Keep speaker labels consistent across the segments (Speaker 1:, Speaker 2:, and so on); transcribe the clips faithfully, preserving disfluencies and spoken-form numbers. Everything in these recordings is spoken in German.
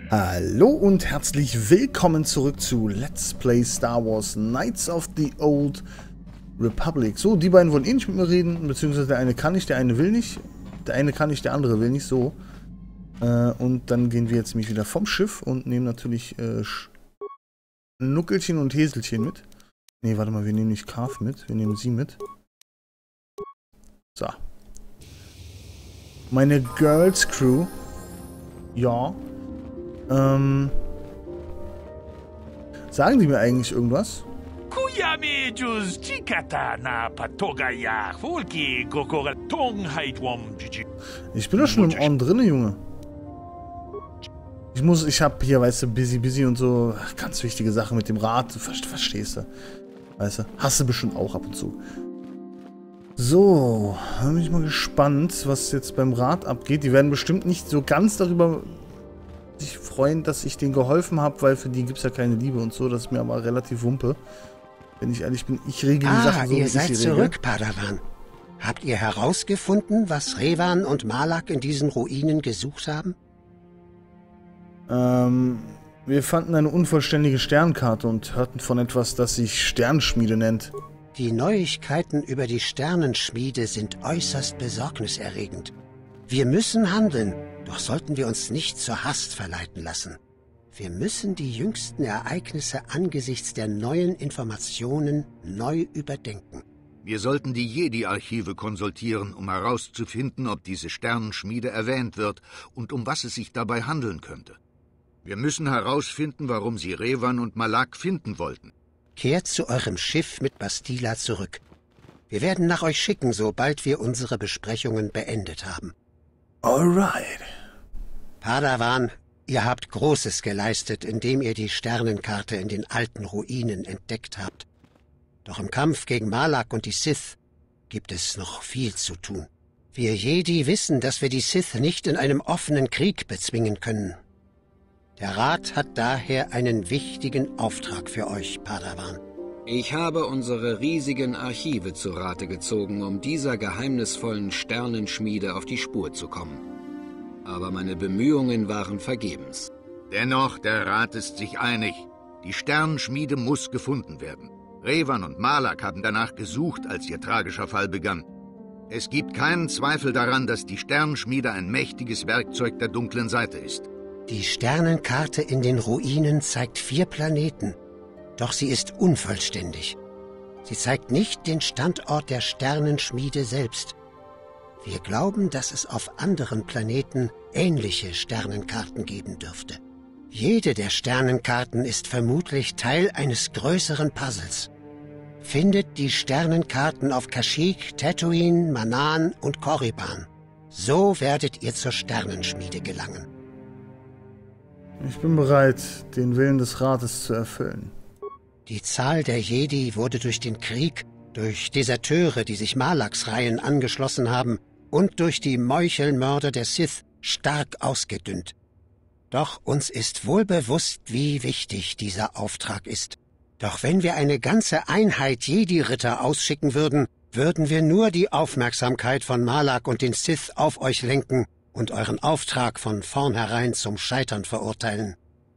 Speaker 1: Hallo und herzlich willkommen zurück zu Let's Play Star Wars Knights of the Old Republic. So, die beiden wollen eh nicht mit mir reden, beziehungsweise der eine kann nicht, der eine will nicht. Der eine kann nicht, der andere will nicht, so. Äh, und dann gehen wir jetzt nämlich wieder vom Schiff und nehmen natürlich äh, Nuckelchen und Häselchen mit. Ne, warte mal, wir nehmen nicht Carve mit, wir nehmen sie mit. So. Meine Girls Crew. Ja. Ähm. Sagen die mir eigentlich irgendwas? Ich bin doch schon im On drinne, Junge. Ich muss, ich hab hier, weißt du, busy, busy und so, ganz wichtige Sachen mit dem Rad, du verstehst du. Weißt du, hast du bestimmt auch ab und zu. So, da bin ich mal gespannt, was jetzt beim Rad abgeht. Die werden bestimmt nicht so ganz darüber sich freuen, dass ich denen geholfen habe, weil für die gibt es ja keine Liebe und so. Das ist mir aber relativ Wumpe. Wenn ich ehrlich bin, ich regel die
Speaker 2: ah,
Speaker 1: Sachen so,
Speaker 2: ihr
Speaker 1: wie
Speaker 2: seid
Speaker 1: ich sie
Speaker 2: zurück,
Speaker 1: regel.
Speaker 2: Padawan. Habt ihr herausgefunden, was Revan und Malak in diesen Ruinen gesucht haben?
Speaker 1: Ähm, wir fanden eine unvollständige Sternkarte und hörten von etwas, das sich Sternschmiede nennt.
Speaker 2: Die Neuigkeiten über die Sternenschmiede sind äußerst besorgniserregend. Wir müssen handeln, doch sollten wir uns nicht zur Hast verleiten lassen. Wir müssen die jüngsten Ereignisse angesichts der neuen Informationen neu überdenken.
Speaker 3: Wir sollten die Jedi-Archive konsultieren, um herauszufinden, ob diese Sternenschmiede erwähnt wird und um was es sich dabei handeln könnte. Wir müssen herausfinden, warum sie Revan und Malak finden wollten.
Speaker 2: Kehrt zu eurem Schiff mit Bastila zurück. Wir werden nach euch schicken, sobald wir unsere Besprechungen beendet haben.
Speaker 1: Alright.
Speaker 2: Padawan, ihr habt Großes geleistet, indem ihr die Sternenkarte in den alten Ruinen entdeckt habt. Doch im Kampf gegen Malak und die Sith gibt es noch viel zu tun. Wir Jedi wissen, dass wir die Sith nicht in einem offenen Krieg bezwingen können. Der Rat hat daher einen wichtigen Auftrag für euch, Padawan.
Speaker 4: Ich habe unsere riesigen Archive zu Rate gezogen, um dieser geheimnisvollen Sternenschmiede auf die Spur zu kommen. Aber meine Bemühungen waren vergebens.
Speaker 3: Dennoch, der Rat ist sich einig. Die Sternenschmiede muss gefunden werden. Revan und Malak haben danach gesucht, als ihr tragischer Fall begann. Es gibt keinen Zweifel daran, dass die Sternenschmiede ein mächtiges Werkzeug der dunklen Seite ist.
Speaker 2: Die Sternenkarte in den Ruinen zeigt vier Planeten, doch sie ist unvollständig. Sie zeigt nicht den Standort der Sternenschmiede selbst. Wir glauben, dass es auf anderen Planeten ähnliche Sternenkarten geben dürfte. Jede der Sternenkarten ist vermutlich Teil eines größeren Puzzles. Findet die Sternenkarten auf Kashyyyk, Tatooine, Manaan und Korriban. So werdet ihr zur Sternenschmiede gelangen.
Speaker 1: Ich bin bereit, den Willen des Rates zu erfüllen.
Speaker 2: Die Zahl der Jedi wurde durch den Krieg, durch Deserteure, die sich Malaks Reihen angeschlossen haben, und durch die Meuchelmörder der Sith stark ausgedünnt. Doch uns ist wohl bewusst, wie wichtig dieser Auftrag ist. Doch wenn wir eine ganze Einheit Jedi-Ritter ausschicken würden, würden wir nur die Aufmerksamkeit von Malak und den Sith auf euch lenken und euren Auftrag von vornherein zum Scheitern verurteilen.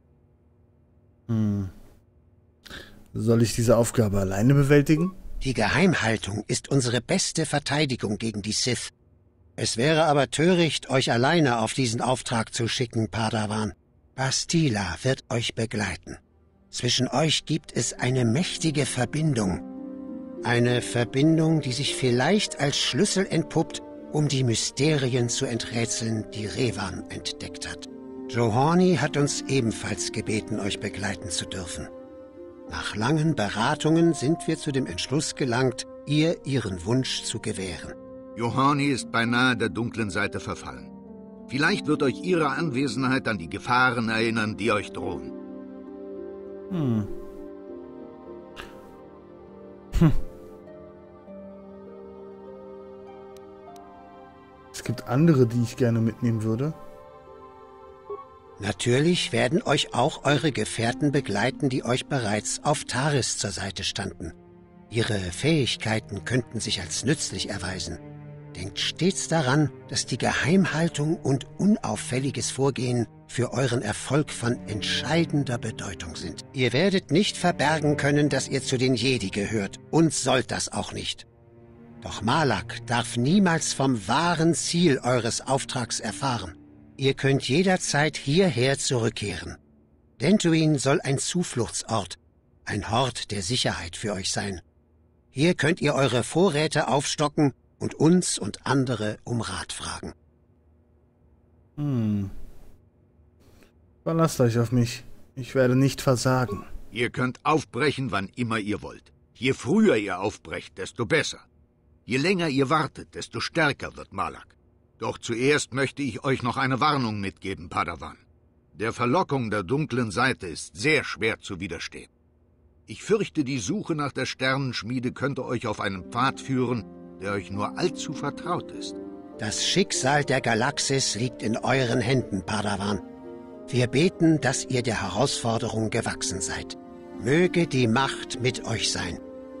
Speaker 1: Hm. Soll ich diese Aufgabe alleine bewältigen?
Speaker 2: Die Geheimhaltung ist unsere beste Verteidigung gegen die Sith. Es wäre aber töricht, euch alleine auf diesen Auftrag zu schicken, Padawan. Bastila wird euch begleiten. Zwischen euch gibt es eine mächtige Verbindung. Eine Verbindung, die sich vielleicht als Schlüssel entpuppt, um die Mysterien zu enträtseln, die Revan entdeckt hat. Johorny hat uns ebenfalls gebeten, euch begleiten zu dürfen. Nach langen Beratungen sind wir zu dem Entschluss gelangt, ihr ihren Wunsch zu gewähren.
Speaker 3: Johorny ist beinahe der dunklen Seite verfallen. Vielleicht wird euch ihre Anwesenheit an die Gefahren erinnern, die euch drohen.
Speaker 1: Hm. Hm. Es gibt andere, die ich gerne mitnehmen würde.
Speaker 2: Natürlich werden euch auch eure Gefährten begleiten, die euch bereits auf Taris zur Seite standen. Ihre Fähigkeiten könnten sich als nützlich erweisen. Denkt stets daran, dass die Geheimhaltung und unauffälliges Vorgehen für euren Erfolg von entscheidender Bedeutung sind. Ihr werdet nicht verbergen können, dass ihr zu den Jedi gehört und sollt das auch nicht. Doch Malak darf niemals vom wahren Ziel eures Auftrags erfahren. Ihr könnt jederzeit hierher zurückkehren. Dantooine soll ein Zufluchtsort, ein Hort der Sicherheit für euch sein. Hier könnt ihr eure Vorräte aufstocken und uns und andere um Rat fragen.
Speaker 1: Hm. Verlasst euch auf mich. Ich werde nicht versagen.
Speaker 3: Ihr könnt aufbrechen, wann immer ihr wollt. Je früher ihr aufbrecht, desto besser. Je länger ihr wartet, desto stärker wird Malak. Doch zuerst möchte ich euch noch eine Warnung mitgeben, Padawan. Der Verlockung der dunklen Seite ist sehr schwer zu widerstehen. Ich fürchte, die Suche nach der Sternenschmiede könnte euch auf einen Pfad führen, der euch nur allzu vertraut ist.
Speaker 2: Das Schicksal der Galaxis liegt in euren Händen, Padawan. Wir beten, dass ihr der Herausforderung gewachsen seid. Möge die Macht mit euch sein.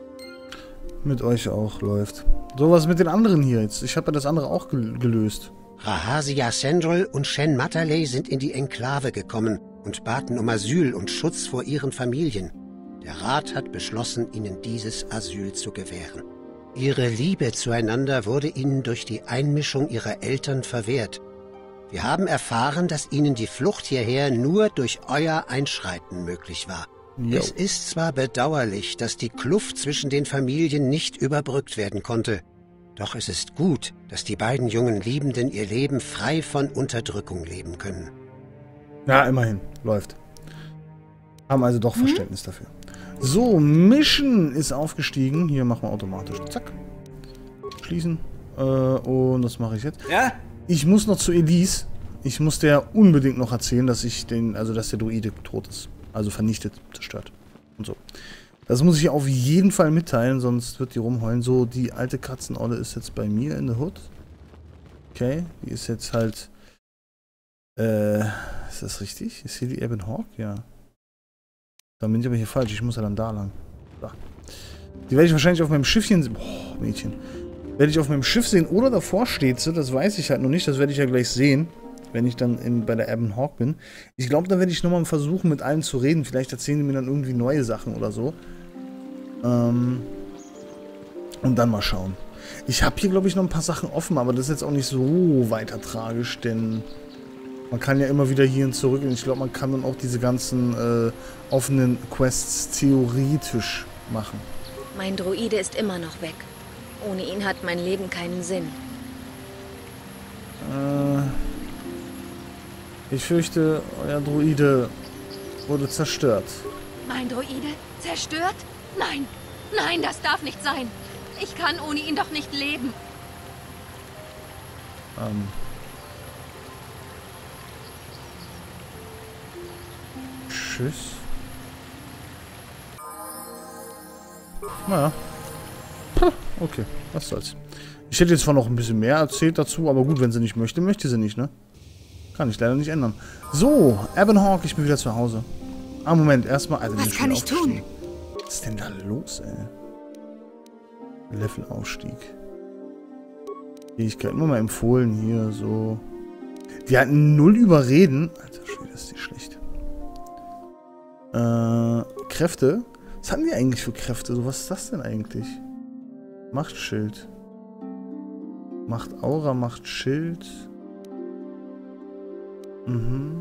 Speaker 1: Mit euch auch läuft. So, was mit den anderen hier jetzt? Ich habe ja das andere auch gel gelöst.
Speaker 2: Rahasia Sandral und Shen Mataley sind in die Enklave gekommen und baten um Asyl und Schutz vor ihren Familien. Der Rat hat beschlossen, ihnen dieses Asyl zu gewähren. Ihre Liebe zueinander wurde ihnen durch die Einmischung ihrer Eltern verwehrt. Wir haben erfahren, dass ihnen die Flucht hierher nur durch euer Einschreiten möglich war.
Speaker 1: Jo.
Speaker 2: Es ist zwar bedauerlich, dass die Kluft zwischen den Familien nicht überbrückt werden konnte, doch es ist gut, dass die beiden jungen Liebenden ihr Leben frei von Unterdrückung leben können.
Speaker 1: Ja, immerhin. Läuft. Haben also doch Verständnis hm? dafür. So, Mission ist aufgestiegen. Hier machen wir automatisch. Zack. Schließen. Äh, und das mache ich jetzt.
Speaker 5: Ja?
Speaker 1: Ich muss noch zu Elise. Ich muss der unbedingt noch erzählen, dass ich den, also dass der Druide tot ist. Also vernichtet, zerstört. Und so. Das muss ich auf jeden Fall mitteilen, sonst wird die rumheulen. So, die alte Katzenolle ist jetzt bei mir in der Hood. Okay, die ist jetzt halt. Äh, ist das richtig? Ist hier die Ebon Hawk? Ja. Dann bin ich aber hier falsch. Ich muss ja dann da lang. Da. Die werde ich wahrscheinlich auf meinem Schiffchen sehen. Boah, Mädchen. Werde ich auf meinem Schiff sehen oder davor steht sie. Das weiß ich halt noch nicht. Das werde ich ja gleich sehen, wenn ich dann in, bei der Ebon Hawk bin. Ich glaube, da werde ich nochmal versuchen, mit allen zu reden. Vielleicht erzählen die mir dann irgendwie neue Sachen oder so. Ähm. Und dann mal schauen. Ich habe hier, glaube ich, noch ein paar Sachen offen, aber das ist jetzt auch nicht so weiter tragisch, denn man kann ja immer wieder hierhin zurück und ich glaube, man kann dann auch diese ganzen äh, offenen Quests theoretisch machen.
Speaker 6: Mein Druide ist immer noch weg. Ohne ihn hat mein Leben keinen Sinn.
Speaker 1: Äh, ich fürchte, euer Druide wurde zerstört.
Speaker 7: Mein Druide? Zerstört? Nein, nein, das darf nicht sein. Ich kann ohne ihn doch nicht leben.
Speaker 1: Ähm. Tschüss. Naja. Okay, was soll's. Ich hätte jetzt zwar noch ein bisschen mehr erzählt dazu, aber gut, wenn sie nicht möchte, möchte sie nicht, ne? Kann ich leider nicht ändern. So, Ebon Hawk, ich bin wieder zu Hause. Ah, Moment, erstmal... Also
Speaker 7: was kann ich tun?
Speaker 1: Was ist denn da los, ey? Levelaufstieg. Fähigkeiten, nur mal empfohlen hier, so. Die hatten null Überreden. Alter Schwede, ist die schlecht. Äh, Kräfte. Was haben die eigentlich für Kräfte? So, was ist das denn eigentlich? Machtschild. Macht Aura, macht Schild. Mhm.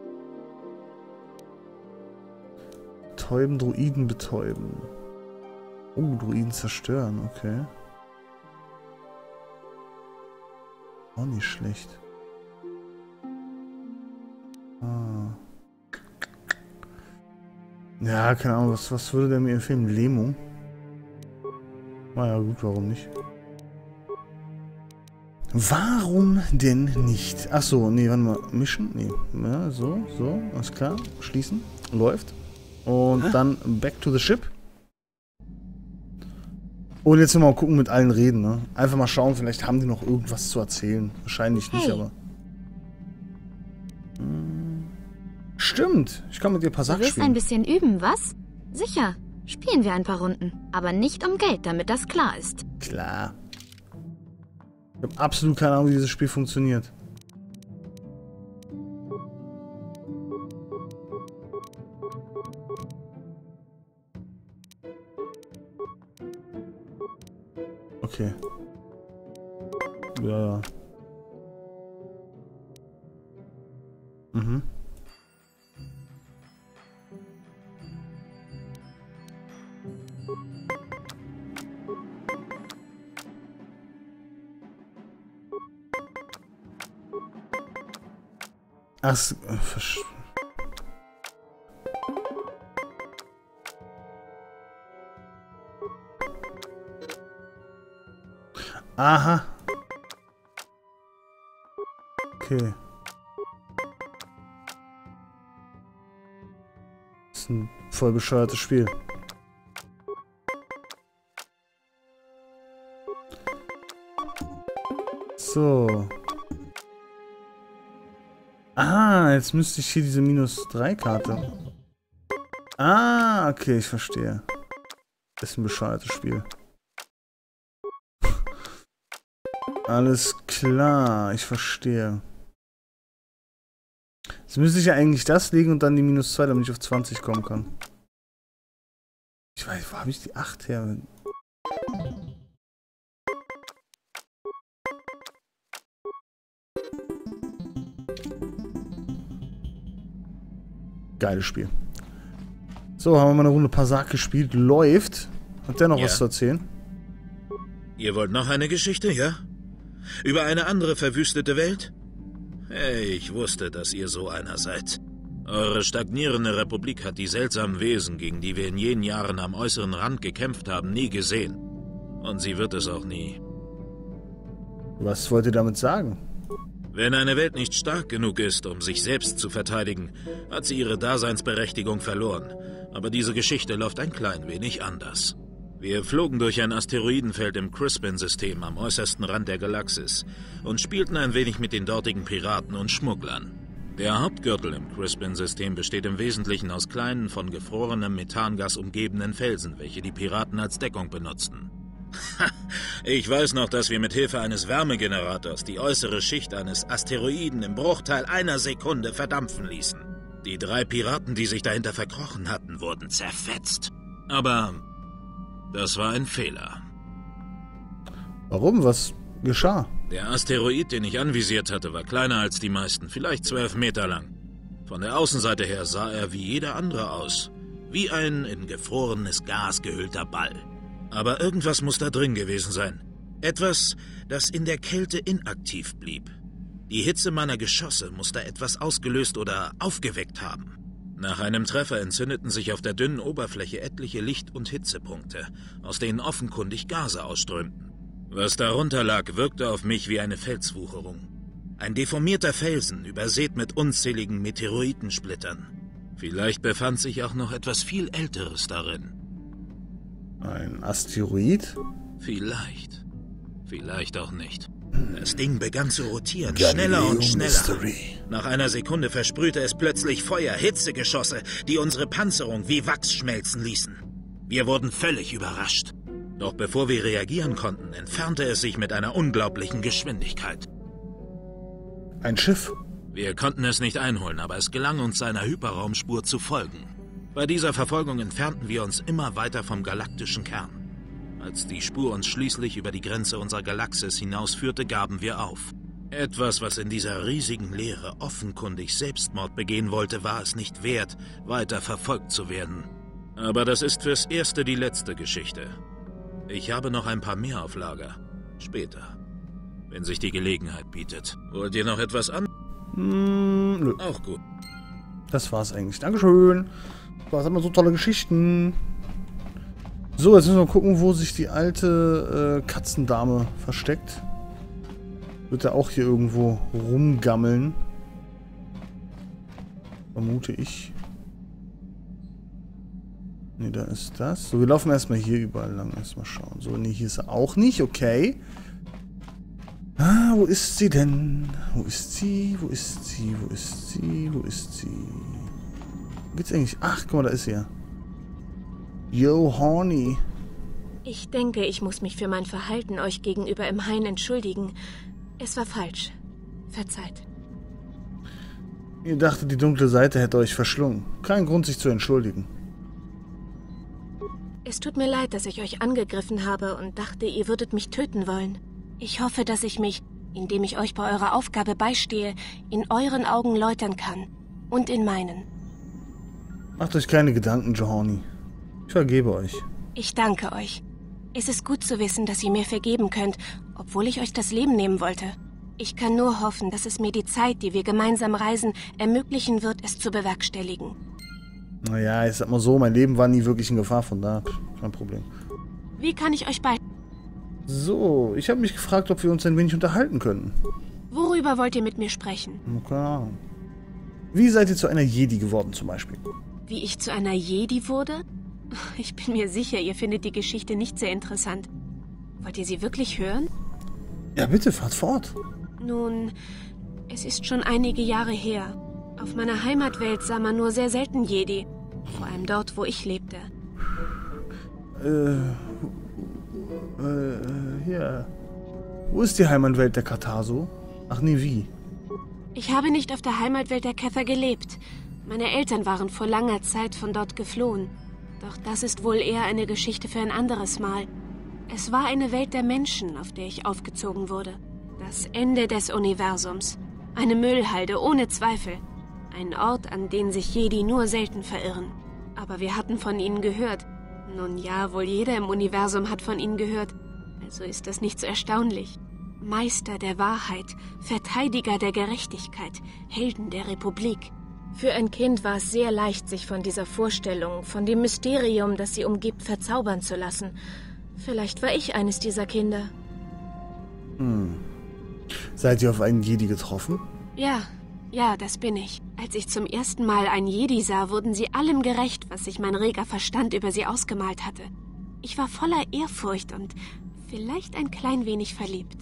Speaker 1: Betäuben, Druiden betäuben. Oh, Druiden zerstören, okay. Auch nicht schlecht. Ah. Ja, keine Ahnung, was, was würde der mir empfehlen? Lähmung? Naja, gut, warum nicht? Warum denn nicht? Achso, nee, warte mal. Mission? Nee. Ja, so, so, alles klar. Schließen. Läuft. Und Hä? Dann back to the ship. Und jetzt mal gucken, mit allen reden, ne? Einfach mal schauen, vielleicht haben die noch irgendwas zu erzählen. Wahrscheinlich nicht, hey. aber... Hm. Stimmt, ich kann mit dir ein paar Sachen
Speaker 8: spielen.
Speaker 1: Du
Speaker 8: willst ein bisschen üben, was? Sicher, spielen wir ein paar Runden. Aber nicht um Geld, damit das klar ist.
Speaker 1: Klar. Ich habe absolut keine Ahnung, wie dieses Spiel funktioniert. Okay. Ja, ja. Mhm. Ach, s- äh, versch- Aha. Okay. Das ist ein voll bescheuertes Spiel. So. Ah, jetzt müsste ich hier diese minus drei Karte. Ah, okay, ich verstehe. Das ist ein bescheuertes Spiel. Alles klar, ich verstehe. Jetzt müsste ich ja eigentlich das legen und dann die minus zwei, damit ich auf zwanzig kommen kann. Ich weiß, wo habe ich die acht her? Geiles Spiel. So, haben wir mal eine Runde Passat gespielt. Läuft. Hat der noch
Speaker 5: Ja.
Speaker 1: was zu erzählen?
Speaker 5: Ihr wollt noch eine Geschichte, ja? Über eine andere verwüstete Welt? Hey, ich wusste, dass ihr so einer seid. Eure stagnierende Republik hat die seltsamen Wesen, gegen die wir in jenen Jahren am äußeren Rand gekämpft haben, nie gesehen. Und sie wird es auch nie.
Speaker 1: Was wollt ihr damit sagen?
Speaker 5: Wenn eine Welt nicht stark genug ist, um sich selbst zu verteidigen, hat sie ihre Daseinsberechtigung verloren. Aber diese Geschichte läuft ein klein wenig anders. Wir flogen durch ein Asteroidenfeld im Crispin-System am äußersten Rand der Galaxis und spielten ein wenig mit den dortigen Piraten und Schmugglern. Der Hauptgürtel im Crispin-System besteht im Wesentlichen aus kleinen, von gefrorenem Methangas umgebenen Felsen, welche die Piraten als Deckung benutzten. Ich weiß noch, dass wir mit Hilfe eines Wärmegenerators die äußere Schicht eines Asteroiden im Bruchteil einer Sekunde verdampfen ließen. Die drei Piraten, die sich dahinter verkrochen hatten, wurden zerfetzt. Aber das war ein Fehler.
Speaker 1: Warum? Was geschah?
Speaker 5: Der Asteroid, den ich anvisiert hatte, war kleiner als die meisten, vielleicht zwölf Meter lang. Von der Außenseite her sah er wie jeder andere aus. Wie ein in gefrorenes Gas gehüllter Ball. Aber irgendwas muss da drin gewesen sein. Etwas, das in der Kälte inaktiv blieb. Die Hitze meiner Geschosse muss da etwas ausgelöst oder aufgeweckt haben. Nach einem Treffer entzündeten sich auf der dünnen Oberfläche etliche Licht- und Hitzepunkte, aus denen offenkundig Gase ausströmten. Was darunter lag, wirkte auf mich wie eine Felswucherung. Ein deformierter Felsen, übersät mit unzähligen Meteoritensplittern. Vielleicht befand sich auch noch etwas viel Älteres darin.
Speaker 1: Ein Asteroid?
Speaker 5: Vielleicht. Vielleicht auch nicht. Das Ding begann zu rotieren,
Speaker 1: Galileo
Speaker 5: schneller und schneller.
Speaker 1: Mystery.
Speaker 5: Nach einer Sekunde versprühte es plötzlich Feuer, Hitzegeschosse, die unsere Panzerung wie Wachs schmelzen ließen. Wir wurden völlig überrascht. Doch bevor wir reagieren konnten, entfernte es sich mit einer unglaublichen Geschwindigkeit.
Speaker 1: Ein Schiff?
Speaker 5: Wir konnten es nicht einholen, aber es gelang uns, seiner Hyperraumspur zu folgen. Bei dieser Verfolgung entfernten wir uns immer weiter vom galaktischen Kern. Als die Spur uns schließlich über die Grenze unserer Galaxis hinausführte, gaben wir auf. Etwas, was in dieser riesigen Leere offenkundig Selbstmord begehen wollte, war es nicht wert, weiter verfolgt zu werden. Aber das ist fürs Erste die letzte Geschichte. Ich habe noch ein paar mehr auf Lager. Später. Wenn sich die Gelegenheit bietet. Wollt ihr noch etwas an?
Speaker 1: Hm, nö.
Speaker 5: Auch gut.
Speaker 1: Das war's eigentlich. Dankeschön. Was haben wir so tolle Geschichten? So, jetzt müssen wir gucken, wo sich die alte äh, Katzendame versteckt. Wird er auch hier irgendwo rumgammeln? Vermute ich. Ne, da ist das. So, wir laufen erstmal hier überall lang. Erstmal schauen. So, ne, hier ist er auch nicht. Okay. Ah, wo ist sie denn? Wo ist sie? Wo ist sie? Wo ist sie? Wo ist sie? Wo geht's eigentlich? Ach, guck mal, da ist sie ja. Yo, Horny.
Speaker 9: Ich denke, ich muss mich für mein Verhalten euch gegenüber im Hain entschuldigen. Es war falsch. Verzeiht.
Speaker 1: Ihr dachtet, die dunkle Seite hätte euch verschlungen. Kein Grund, sich zu entschuldigen.
Speaker 9: Es tut mir leid, dass ich euch angegriffen habe und dachte, ihr würdet mich töten wollen. Ich hoffe, dass ich mich, indem ich euch bei eurer Aufgabe beistehe, in euren Augen läutern kann. Und in meinen.
Speaker 1: Macht euch keine Gedanken, Jahorni. Ich vergebe euch.
Speaker 9: Ich danke euch. Es ist gut zu wissen, dass ihr mir vergeben könnt, obwohl ich euch das Leben nehmen wollte. Ich kann nur hoffen, dass es mir die Zeit, die wir gemeinsam reisen, ermöglichen wird, es zu bewerkstelligen.
Speaker 1: Naja, ich sag mal so, mein Leben war nie wirklich in Gefahr, von da kein Problem.
Speaker 9: Wie kann ich euch bei...
Speaker 1: So, ich habe mich gefragt, ob wir uns ein wenig unterhalten könnten.
Speaker 9: Worüber wollt ihr mit mir sprechen?
Speaker 1: Keine Ahnung. Wie seid ihr zu einer Jedi geworden zum Beispiel?
Speaker 9: Wie ich zu einer Jedi wurde? Ich bin mir sicher, ihr findet die Geschichte nicht sehr interessant. Wollt ihr sie wirklich hören?
Speaker 1: Ja, bitte, fahrt fort.
Speaker 9: Nun, es ist schon einige Jahre her. Auf meiner Heimatwelt sah man nur sehr selten Jedi. Vor allem dort, wo ich lebte.
Speaker 1: Äh, äh, hier. Wo ist die Heimatwelt der Kataso? Ach nee, wie?
Speaker 9: Ich habe nicht auf der Heimatwelt der Käfer gelebt. Meine Eltern waren vor langer Zeit von dort geflohen. Doch das ist wohl eher eine Geschichte für ein anderes Mal. Es war eine Welt der Menschen, auf der ich aufgezogen wurde. Das Ende des Universums. Eine Müllhalde, ohne Zweifel. Ein Ort, an den sich Jedi nur selten verirren. Aber wir hatten von ihnen gehört. Nun ja, wohl jeder im Universum hat von ihnen gehört. Also ist das nicht so erstaunlich. Meister der Wahrheit, Verteidiger der Gerechtigkeit, Helden der Republik. Für ein Kind war es sehr leicht, sich von dieser Vorstellung, von dem Mysterium, das sie umgibt, verzaubern zu lassen. Vielleicht war ich eines dieser Kinder.
Speaker 1: Hm. Seid ihr auf einen Jedi getroffen?
Speaker 9: Ja, ja, das bin ich. Als ich zum ersten Mal einen Jedi sah, wurden sie allem gerecht, was sich mein reger Verstand über sie ausgemalt hatte. Ich war voller Ehrfurcht und vielleicht ein klein wenig verliebt.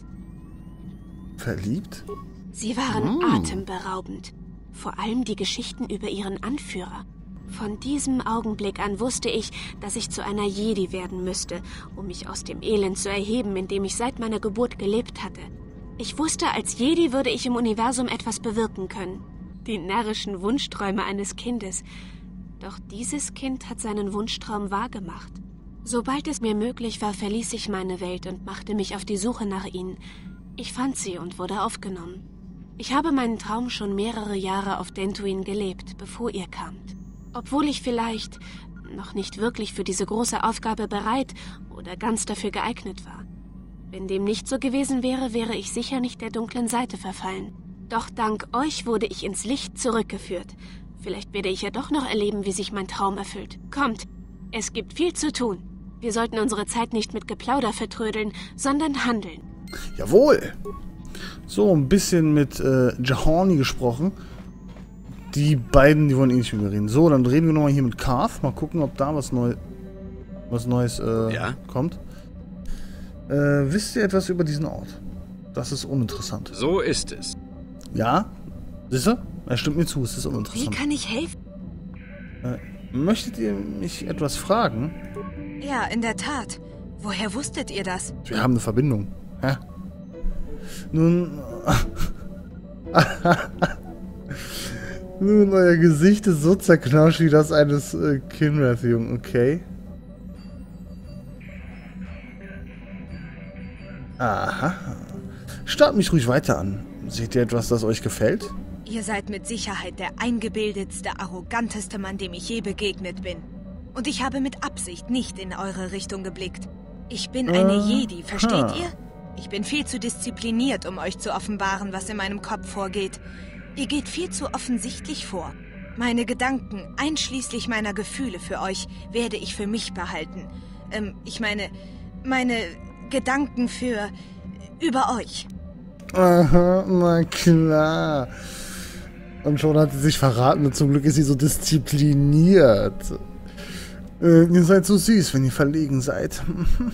Speaker 1: Verliebt?
Speaker 9: Sie waren
Speaker 1: Hm.
Speaker 9: atemberaubend. Vor allem die Geschichten über ihren Anführer. Von diesem Augenblick an wusste ich, dass ich zu einer Jedi werden müsste, um mich aus dem Elend zu erheben, in dem ich seit meiner Geburt gelebt hatte. Ich wusste, als Jedi würde ich im Universum etwas bewirken können. Die närrischen Wunschträume eines Kindes. Doch dieses Kind hat seinen Wunschtraum wahrgemacht. Sobald es mir möglich war, verließ ich meine Welt und machte mich auf die Suche nach ihnen. Ich fand sie und wurde aufgenommen. Ich habe meinen Traum schon mehrere Jahre auf Dantooine gelebt, bevor ihr kamt. Obwohl ich vielleicht noch nicht wirklich für diese große Aufgabe bereit oder ganz dafür geeignet war. Wenn dem nicht so gewesen wäre, wäre ich sicher nicht der dunklen Seite verfallen. Doch dank euch wurde ich ins Licht zurückgeführt. Vielleicht werde ich ja doch noch erleben, wie sich mein Traum erfüllt. Kommt, es gibt viel zu tun. Wir sollten unsere Zeit nicht mit Geplauder vertrödeln, sondern handeln.
Speaker 1: Jawohl! So, ein bisschen mit äh, Jahorni gesprochen. Die beiden, die wollen eh nicht mit mir reden. So, dann reden wir nochmal hier mit Carth. Mal gucken, ob da was, Neu was Neues äh,
Speaker 4: ja?
Speaker 1: kommt. Äh, wisst ihr etwas über diesen Ort? Das ist uninteressant.
Speaker 4: So ist es.
Speaker 1: Ja? Siehst du? Er stimmt mir zu, es ist
Speaker 9: Wie
Speaker 1: uninteressant.
Speaker 9: kann ich helfen?
Speaker 1: Äh, möchtet ihr mich etwas fragen?
Speaker 7: Ja, in der Tat. Woher wusstet ihr das?
Speaker 1: Wir haben eine Verbindung. Hä? Nun... Nun, euer Gesicht ist so zerknauscht wie das eines äh, Kinrath-Jungen, okay? Aha. Starrt mich ruhig weiter an. Seht ihr etwas, das euch gefällt?
Speaker 7: Ihr seid mit Sicherheit der eingebildetste, arroganteste Mann, dem ich je begegnet bin. Und ich habe mit Absicht nicht in eure Richtung geblickt. Ich bin eine
Speaker 1: Äh,
Speaker 7: Jedi, versteht
Speaker 1: ha.
Speaker 7: ihr? Ich bin viel zu diszipliniert, um euch zu offenbaren, was in meinem Kopf vorgeht. Ihr geht viel zu offensichtlich vor. Meine Gedanken, einschließlich meiner Gefühle für euch, werde ich für mich behalten. Ähm, ich meine, meine Gedanken für... über euch.
Speaker 1: Aha, na klar. Und schon hat sie sich verraten und zum Glück ist sie so diszipliniert. Äh, ihr seid so süß, wenn ihr verlegen seid.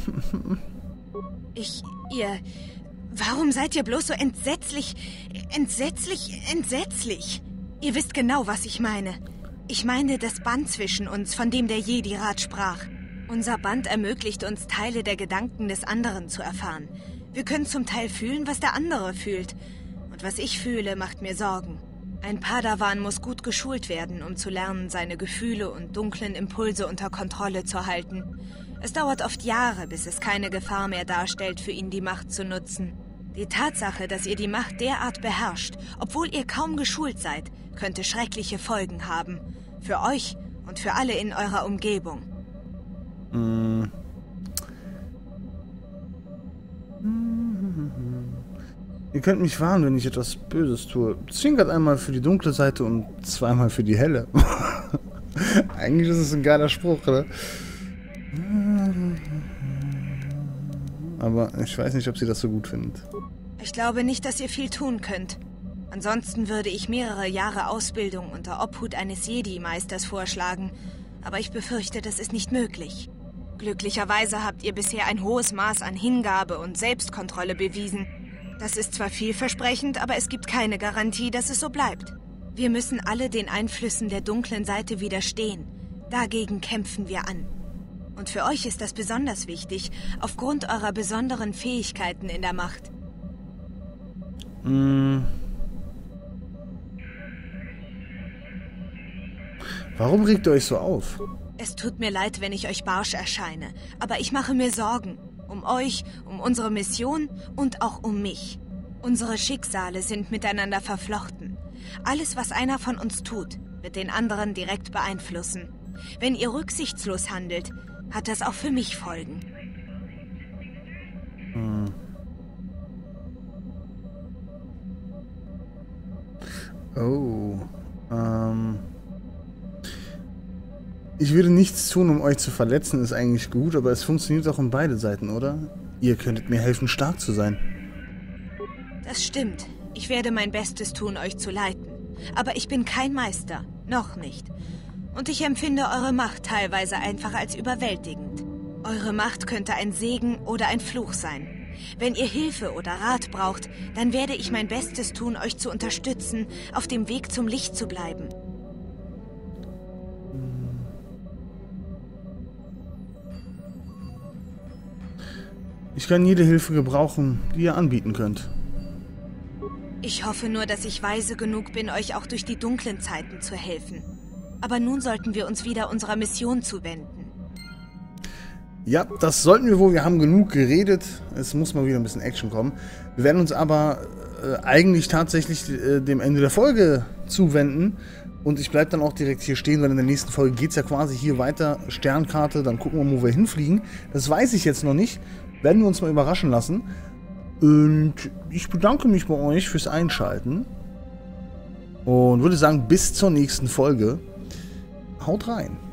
Speaker 7: Ich... ihr... Warum seid ihr bloß so entsetzlich... entsetzlich... entsetzlich? Ihr wisst genau, was ich meine. Ich meine das Band zwischen uns, von dem der Jedi-Rat sprach. Unser Band ermöglicht uns, Teile der Gedanken des anderen zu erfahren. Wir können zum Teil fühlen, was der andere fühlt. Und was ich fühle, macht mir Sorgen. Ein Padawan muss gut geschult werden, um zu lernen, seine Gefühle und dunklen Impulse unter Kontrolle zu halten. Es dauert oft Jahre, bis es keine Gefahr mehr darstellt, für ihn die Macht zu nutzen. Die Tatsache, dass ihr die Macht derart beherrscht, obwohl ihr kaum geschult seid, könnte schreckliche Folgen haben. Für euch und für alle in eurer Umgebung.
Speaker 1: Mm. Ihr könnt mich warnen, wenn ich etwas Böses tue. Zwinkert einmal für die dunkle Seite und zweimal für die helle. Eigentlich ist es ein geiler Spruch, oder? Aber ich weiß nicht, ob sie das so gut findet.
Speaker 7: Ich glaube nicht, dass ihr viel tun könnt. Ansonsten würde ich mehrere Jahre Ausbildung unter Obhut eines Jedi-Meisters vorschlagen. Aber ich befürchte, das ist nicht möglich. Glücklicherweise habt ihr bisher ein hohes Maß an Hingabe und Selbstkontrolle bewiesen. Das ist zwar vielversprechend, aber es gibt keine Garantie, dass es so bleibt. Wir müssen alle den Einflüssen der dunklen Seite widerstehen. Dagegen kämpfen wir an. Und für euch ist das besonders wichtig, aufgrund eurer besonderen Fähigkeiten in der Macht.
Speaker 1: Hm. Warum regt ihr euch so auf?
Speaker 7: Es tut mir leid, wenn ich euch barsch erscheine, aber ich mache mir Sorgen. Um euch, um unsere Mission und auch um mich. Unsere Schicksale sind miteinander verflochten. Alles, was einer von uns tut, wird den anderen direkt beeinflussen. Wenn ihr rücksichtslos handelt, hat das auch für mich Folgen.
Speaker 1: Hm. Oh. Ähm. Ich würde nichts tun, um euch zu verletzen, ist eigentlich gut, aber es funktioniert auch um beide Seiten, oder? Ihr könntet mir helfen, stark zu sein.
Speaker 7: Das stimmt. Ich werde mein Bestes tun, euch zu leiten. Aber ich bin kein Meister. Noch nicht. Und ich empfinde eure Macht teilweise einfach als überwältigend. Eure Macht könnte ein Segen oder ein Fluch sein. Wenn ihr Hilfe oder Rat braucht, dann werde ich mein Bestes tun, euch zu unterstützen, auf dem Weg zum Licht zu bleiben.
Speaker 1: Ich kann jede Hilfe gebrauchen, die ihr anbieten könnt.
Speaker 7: Ich hoffe nur, dass ich weise genug bin, euch auch durch die dunklen Zeiten zu helfen. Aber nun sollten wir uns wieder unserer Mission zuwenden.
Speaker 1: Ja, das sollten wir wohl. Wir haben genug geredet. Es muss mal wieder ein bisschen Action kommen. Wir werden uns aber äh, eigentlich tatsächlich äh, dem Ende der Folge zuwenden. Und ich bleibe dann auch direkt hier stehen, weil in der nächsten Folge geht es ja quasi hier weiter. Sternkarte, dann gucken wir, wo wir hinfliegen. Das weiß ich jetzt noch nicht. Werden wir uns mal überraschen lassen. Und ich bedanke mich bei euch fürs Einschalten. Und würde sagen, bis zur nächsten Folge. Haut rein.